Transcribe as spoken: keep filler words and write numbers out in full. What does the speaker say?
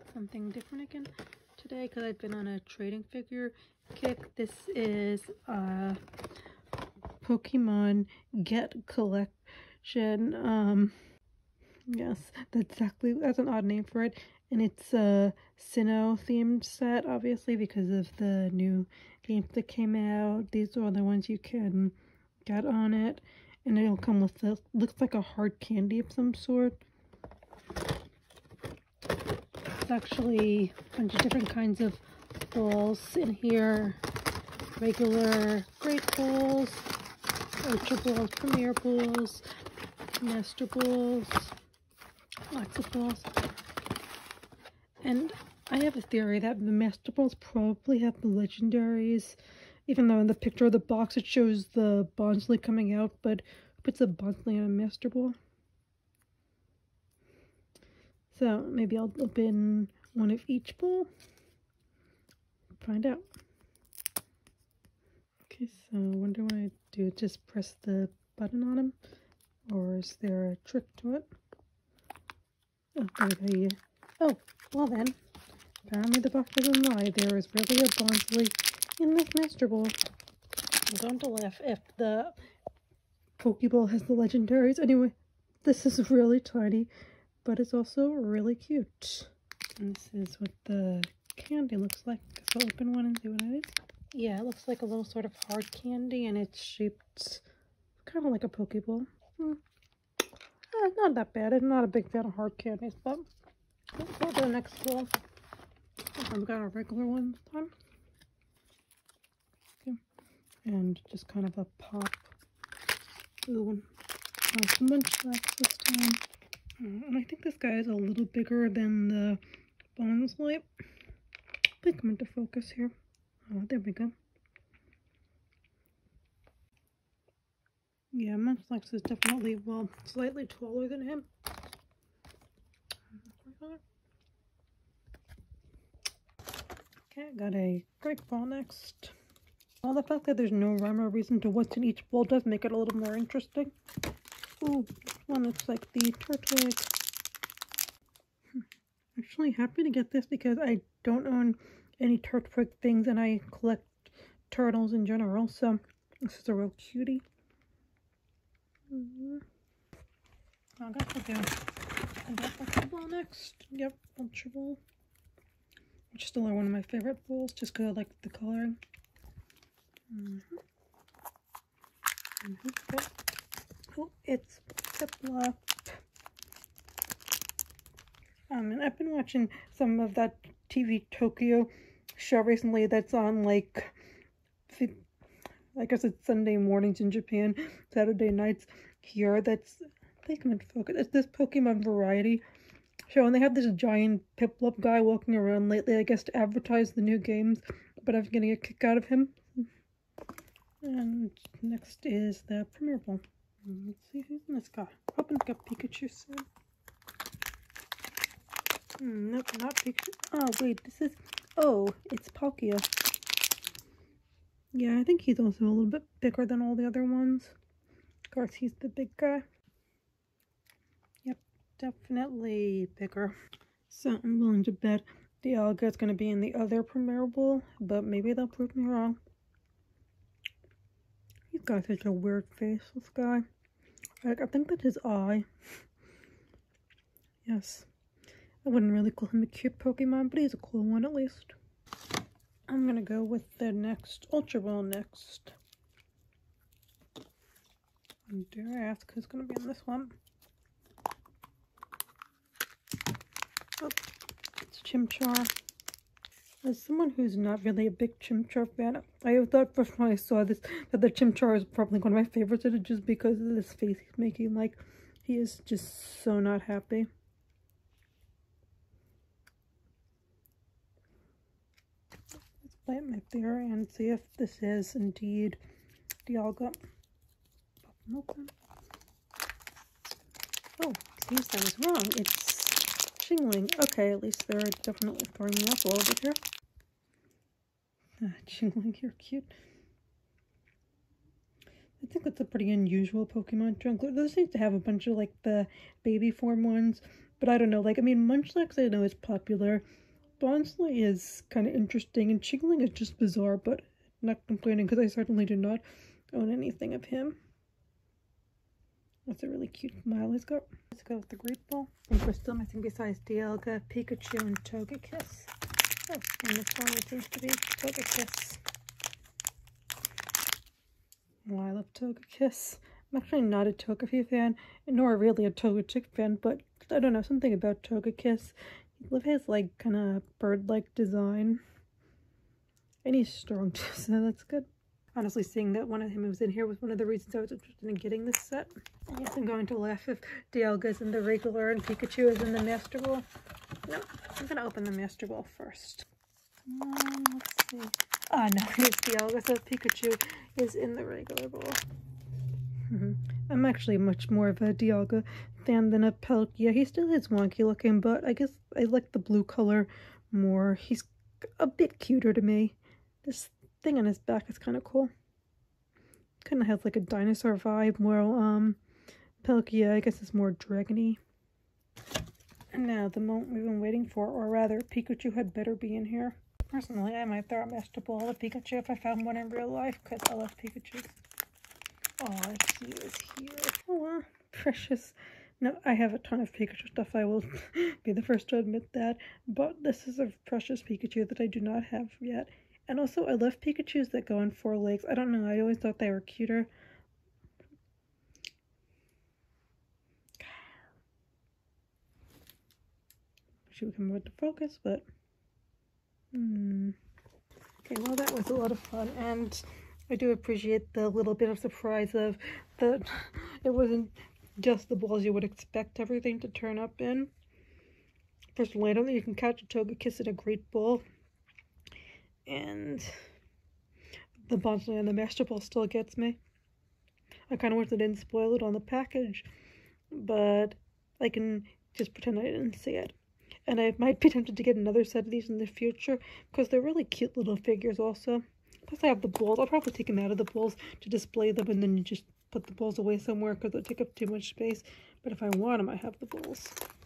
something different again today because I've been on a trading figure kick. This is a Pokemon Get collection. Um, yes, that's exactly, that's an odd name for it. And it's a Sinnoh-themed set, obviously, because of the new games that came out. These are the ones you can get on it. And it'll come with this, looks like a hard candy of some sort. It's actually a bunch of different kinds of balls in here. Regular great balls, ultra balls, premier balls, master balls, lots of balls. And I have a theory that the master balls probably have the legendaries, even though in the picture of the box it shows the Bonsly coming out, but who puts a Bonsly on a master ball? So maybe I'll open one of each ball. Find out. Okay, so I wonder what I do. Just press the button on them, or is there a trick to it? Oh, there you Oh, well then. Apparently the box doesn't lie. There is really a Bonsly in this master ball. I'm going to laugh if the Pokeball has the legendaries. Anyway, this is really tiny, but it's also really cute. And this is what the candy looks like. So I'll open one and see what it is. Yeah, it looks like a little sort of hard candy, and it's shaped kind of like a Pokeball. Hmm. Uh, not that bad. I'm not a big fan of hard candies, but let's go to the next roll. I've got a regular one this time. Okay. And just kind of a pop. Ooh, uh, some Munchlax this time. Uh, and I think this guy is a little bigger than the Bonsly. I think I'm into focus here. Oh, there we go. Yeah, Munchlax is definitely, well, slightly taller than him. Okay, I got a great ball next. Well, the fact that there's no rhyme or reason to what's in each ball does make it a little more interesting. Ooh, this one looks like the Turtwig. Hmm. I'm actually happy to get this because I don't own any Turtwig things and I collect turtles in general, so this is a real cutie. Mm-hmm. I got the do. I got Ultra Ball next. Yep, Ultra Ball. Which is still one of my favorite balls, just because I like the coloring. Mm-hmm. Mm-hmm. Oh, it's Piplup. Um, and I've been watching some of that T V Tokyo show recently that's on, like, I guess it's Sunday mornings in Japan, Saturday nights here. That's, I think I'm in focus. It's this Pokemon variety show, and they have this giant Piplup guy walking around lately, I guess, to advertise the new games, but I'm getting a kick out of him. And next is the Premier Ball. Let's see who's in this guy. Hoping to get Pikachu soon. Mm, nope, not Pikachu. Oh, wait, this is... Oh, it's Palkia. Yeah, I think he's also a little bit bigger than all the other ones. Of course, he's the big guy. Yep, definitely bigger. So I'm willing to bet the Dialga is going to be in the other Premier Ball, but maybe they'll prove me wrong. He's got such a weird face, this guy. Like, I think that's his eye. Yes. I wouldn't really call him a cute Pokemon, but he's a cool one at least. I'm gonna go with the next Ultra Ball next. And dare I ask who's gonna be in this one? Oh, it's Chimchar. As someone who's not really a big Chimchar fan, I thought first when I saw this that the Chimchar is probably one of my favorites, just because of this face he's making. Like, he is just so not happy. Let's play it my theory and see if this is indeed Dialga. Pop them open. Oh, geez, that was wrong. It's Chingling. Okay, at least they're definitely throwing me off a little bit here. Ah, Chingling, you're cute. I think that's a pretty unusual Pokemon to include. This seems to have a bunch of, like, the baby form ones, But I don't know, like, I mean, Munchlax I know is popular. Bonsly is kind of interesting, and Chingling is just bizarre, but not complaining because I certainly do not own anything of him. That's a really cute smile he's got. Let's go with the Great Ball. And we're still missing besides Dialga, Pikachu, and Togekiss. Oh, and this one it seems to be Togekiss. Oh, I love Togekiss. I'm actually not a Togepi fan, nor really a Togetic fan, but I don't know, something about Togekiss. He has like kind of bird-like design. And he's strong too, so that's good. Honestly, seeing that one of him was in here was one of the reasons I was interested in getting this set. I guess I'm going to laugh if Dialga's in the regular and Pikachu is in the Master Ball. No, I'm going to open the Master Ball first. Come on, let's see. Ah, no, it's Dialga, so Pikachu is in the regular ball. Mm-hmm. I'm actually much more of a Dialga fan than a Palkia. He still is wonky looking, but I guess I like the blue color more. He's a bit cuter to me. This thing on his back is kind of cool. Kind of has like a dinosaur vibe, while um, Palkia, I guess, is more dragony. And now, the moment we've been waiting for, or rather, Pikachu had better be in here. Personally, I might throw a Master Ball at Pikachu if I found one in real life, because I love Pikachu. Oh, he is here. Oh, precious. No, I have a ton of Pikachu stuff, I will be the first to admit that, but this is a precious Pikachu that I do not have yet. And also, I love Pikachus that go on four legs. I don't know, I always thought they were cuter. She would come out to focus, but... Hmm. Okay, well, that was a lot of fun, and I do appreciate the little bit of surprise of that it wasn't just the balls you would expect everything to turn up in. First of all, I don't think you can catch a Togekiss in a Great Ball. And the Bonsly and the Master Ball still gets me. I kind of wish they didn't spoil it on the package, but I can just pretend I didn't see it. And I might be tempted to get another set of these in the future, because they're really cute little figures also. Plus I have the balls. I'll probably take them out of the balls to display them, and then you just put the balls away somewhere because they'll take up too much space. But if I want them, I have the balls.